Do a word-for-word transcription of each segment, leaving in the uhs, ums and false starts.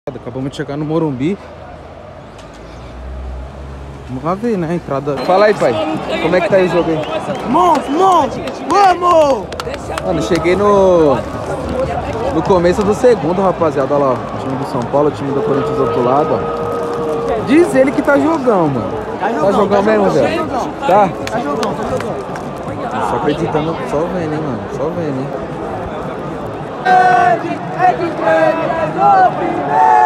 Acabamos de chegar no Morumbi. Vamos lá ver, né, a entrada. Fala aí, pai. Como é que tá aí o jogo aí? Monstro, monstro! Vamos! Mano, cheguei no... No começo do segundo, rapaziada. Olha lá, ó. O time do São Paulo, o time do Corinthians do outro lado, ó. Diz ele que tá jogão, mano. Tá jogão, tá jogão tá mesmo, jogão, velho? tá? Tá? Tá jogão, tá jogão. Só acreditando, só vendo, hein, mano. Só vendo, hein. É de Grêmio, é do primeiro!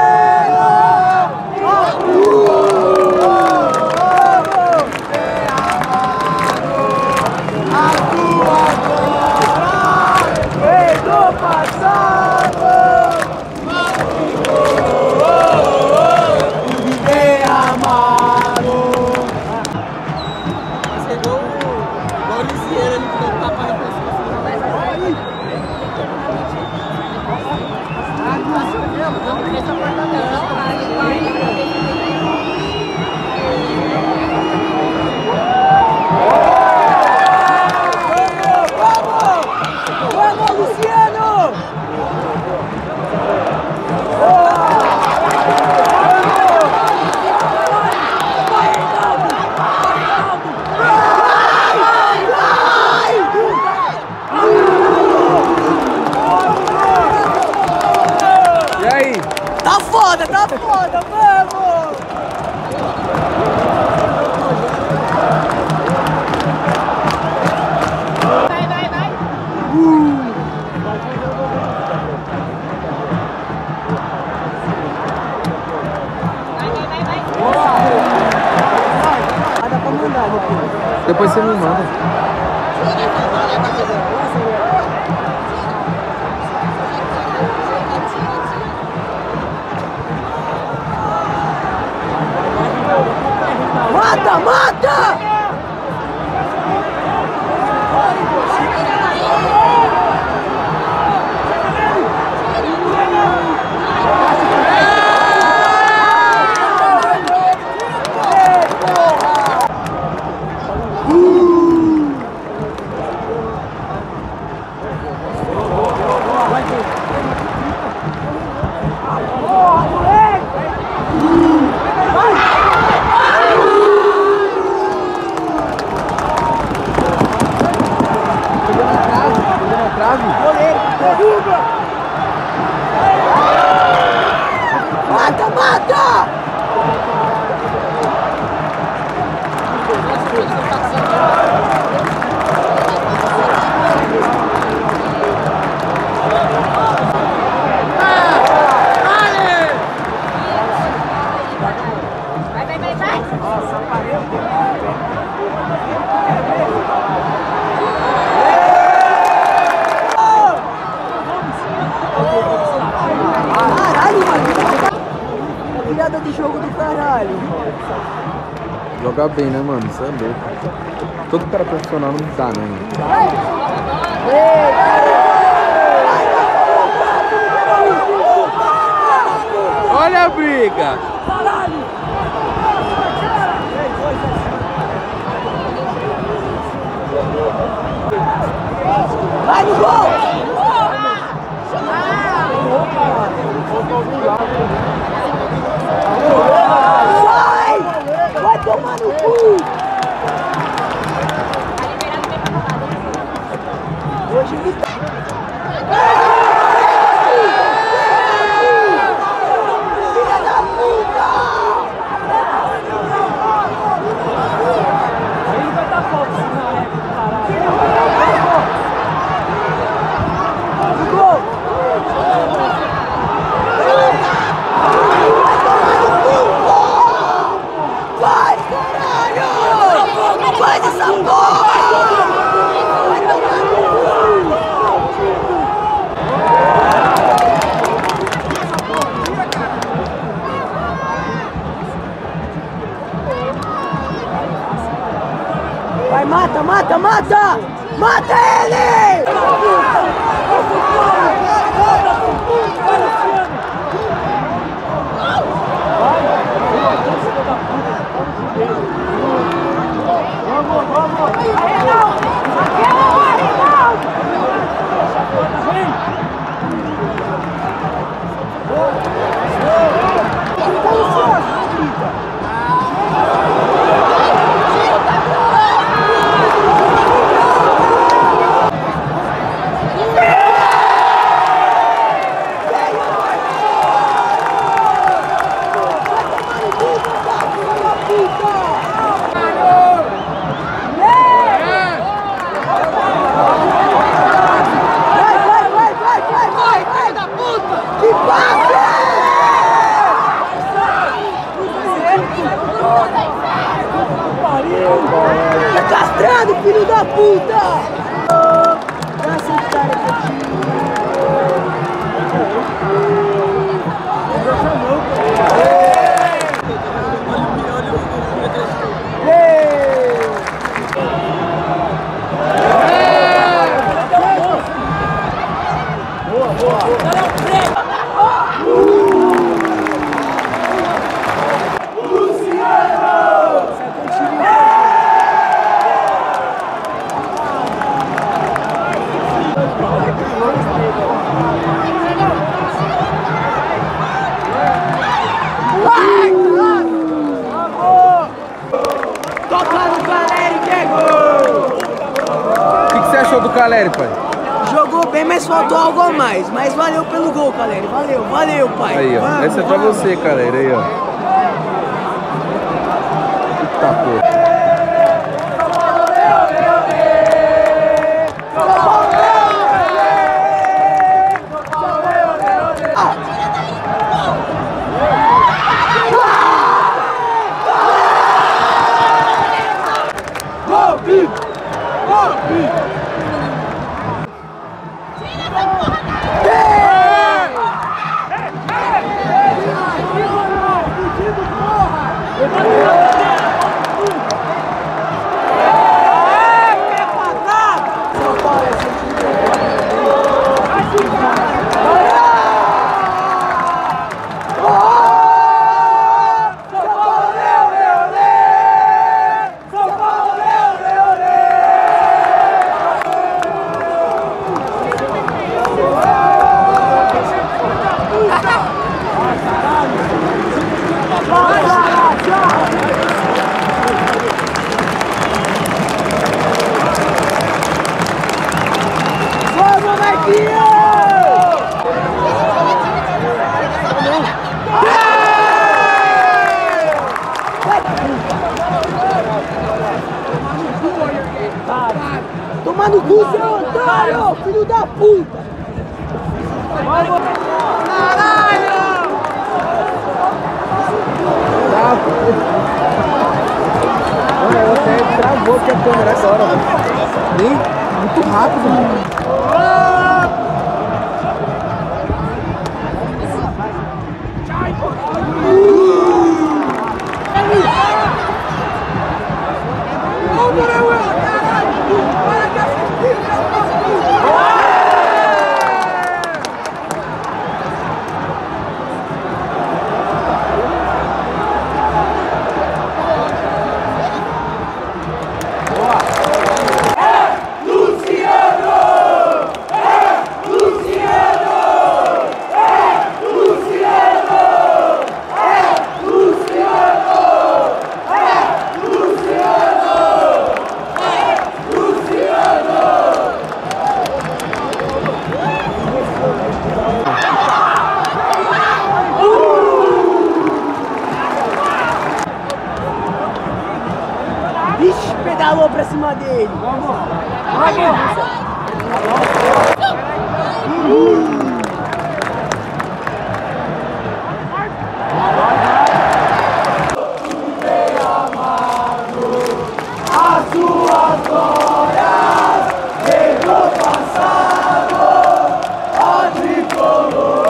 Tá foda, tá foda, vamos! Vai, vai, vai! Uh. Vai, vai, vai, vai! Ah, dá pra mandar, depois. Depois você me manda. Mata, mata! Mata, mata! Vai, vai, vai, vai! Nossa, virada de jogo do caralho. Jogar bem, né, mano? Isso é louco. Todo cara profissional não dá, né, mano? Olha a briga! Vai no gol! Vai! Vai tomar no cu! Hoje ele tá... Filha da puta! Ele vai dar foto, senão é caralho. No gol! Vai, caralho! Não faz essa porra! Vai, mata, mata, mata! Mata ele! Vamos, vamos! Vem! Caleri, pai? Jogou bem, mas faltou algo a mais. Mas valeu pelo gol, Caleri. Valeu, valeu, pai. Aí, ó. Vamos, Essa é pra vamos. você, Caleri. Aí, ó. Eita, pô. Toma no cu, seu otário, filho da puta! Caralho! Mano, você travou aqui a câmera agora, velho. Nem muito rápido, mano. Ixi, pedalou pra cima dele. Vamos. Vamos. As suas glórias pelo passado, ó tricolor.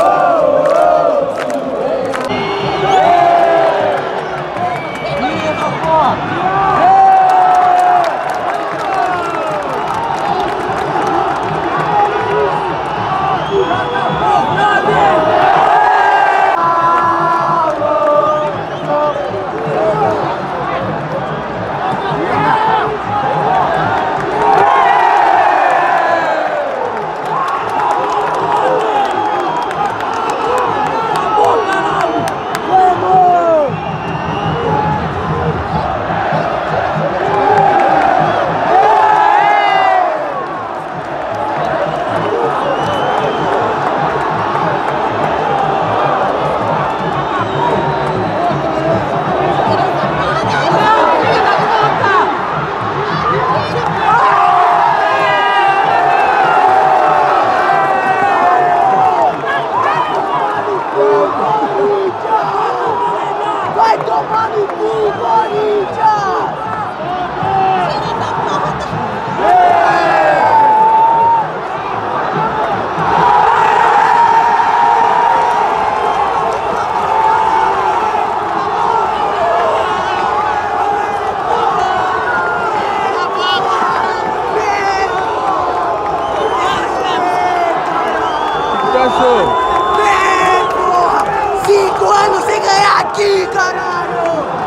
Vai tomar no cu, Corinthians! O que achou? Cinco anos sem ganhar aqui, caralho!